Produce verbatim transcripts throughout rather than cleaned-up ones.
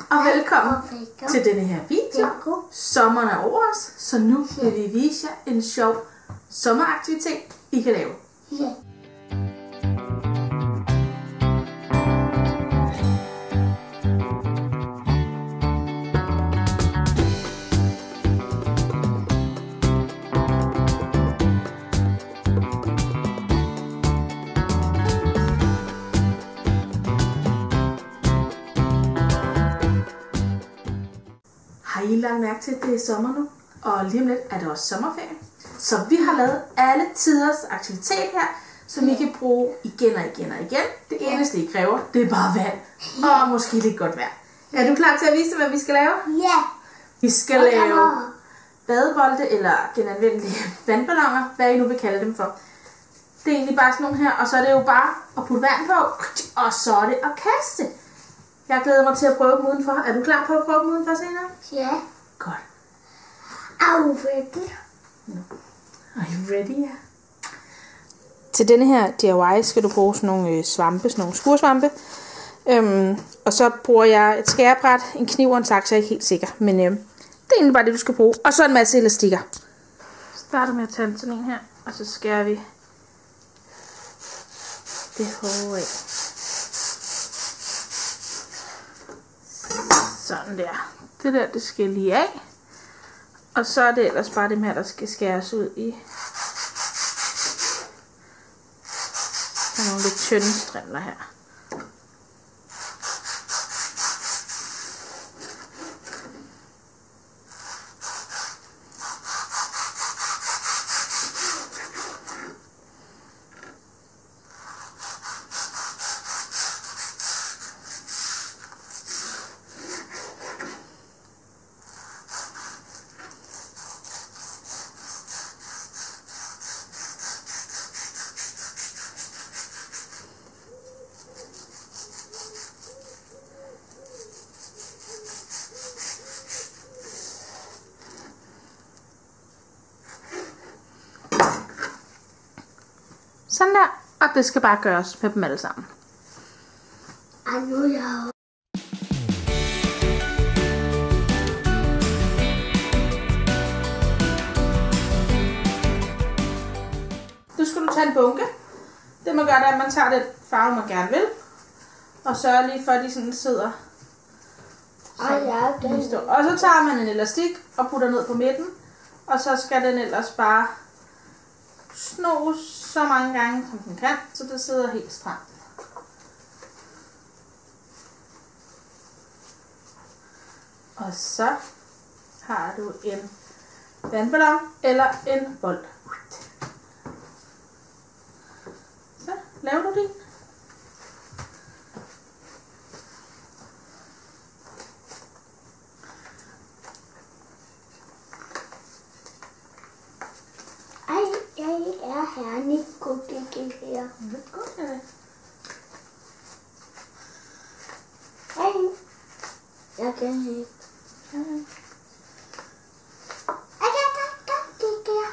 og velkommen til denne her video. Sommeren er over os, så nu vil vi vise jer en sjov sommeraktivitet, I kan lave. Ja. Har I lagt mærke til, at det er sommer nu? Og lige om lidt er det også sommerferie. Så vi har lavet alle tiders aktivitet her, som I kan bruge igen og igen og igen. Det eneste, I kræver, det er bare vand. Og måske lidt godt vejr. Er du klar til at vise, hvad vi skal lave? Ja. Vi skal lave badebolde eller genanvendelige vandballoner, hvad I nu vil kalde dem for. Det er egentlig bare sådan nogle her, og så er det jo bare at putte vand på, og så er det at kaste. Jeg glæder mig til at prøve dem udenfor. Er du klar på at prøve dem udenfor senere? Ja. Godt. Are you ready? No. Are you ready? Ja. Til denne her D I Y skal du bruge sådan nogle svampe, sådan nogle skursvampe. Øhm, og så bruger jeg et skærebræt, en kniv og en saks, jeg er ikke helt sikker. Men øhm, det er egentlig bare det, du skal bruge. Og så en masse elastikker. Starter med at tage sådan en her, og så skærer vi det hår af. Sådan der. Det der, det skal lige af. Og så er det ellers bare dem her, der skal skæres ud i. Der er nogle lidt tynde strimler her. Sådan der, og det skal bare gøres med dem alle sammen. Ej, nu er jeg... Nu skal du tage en bunke. Det man gør, det er, at man tager det farve, man gerne vil. Og sørger lige for, at de sådan sidder. Ej, ja, den... Og så tager man en elastik og putter ned på midten. Og så skal den ellers bare snos så mange gange, som den kan, så det sidder helt stramt. Og så har du en vandballon eller en bold. Så laver du din. Ej, jeg er her, Nico, det gik her. Det er godt, er det. Ej, jeg kan ikke. Ja. Ej, jeg kan godt det her.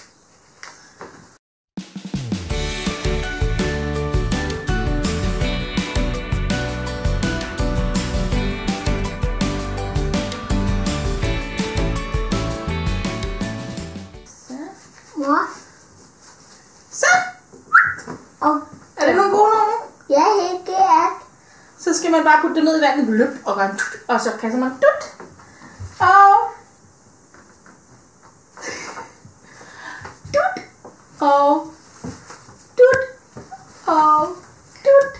Mor? Så! Og Er det nogle gode nogen? jeg helt det er. Så skal man bare putte det ned i vandet, løb og gøre en tut, og så kaster man dut. Og dut. Og dut. Og dut.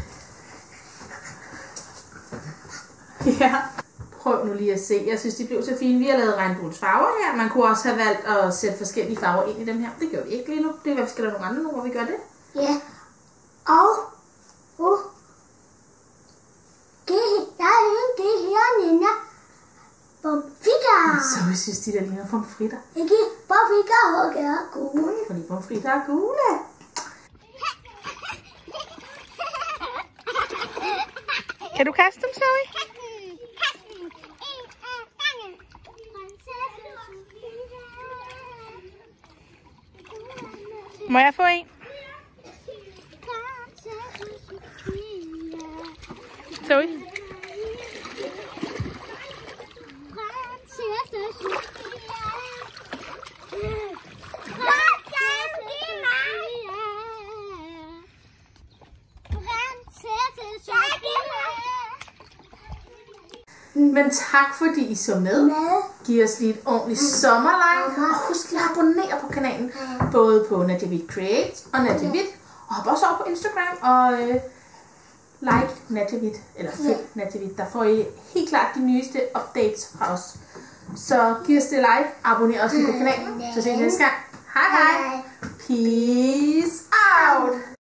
Ja, prøv nu lige at se. Jeg synes, de blev så fine. Vi har lavet regnbuens-farver her. Man kunne også have valgt at sætte forskellige farver ind i dem her. Det gør vi ikke lige nu. Det er, hvad vi skal lave nogle andre nu, hvor vi gør det. Ja. Og uh, det, der er det her, Nina. Pomfritter. Så jeg synes, de der ligner pomfritter. Ikke pomfritter og er gule. Fordi pomfritter er gule. Kan du kaste dem, Zoe? Må jeg få en? Zoe? Men tak fordi I så med. Giv os lige et ordentligt sommerlike. Og husk lige at abonnere på kanalen. Både på Natavidt Creates og Natavidt. Og hop også over på Instagram og øh, like Natavidt. Eller følg Natavidt. Der får I helt klart de nyeste updates fra os. Så giv os det like. Abonner også lige på kanalen. Så ses vi næste gang. Hej hej. Peace out.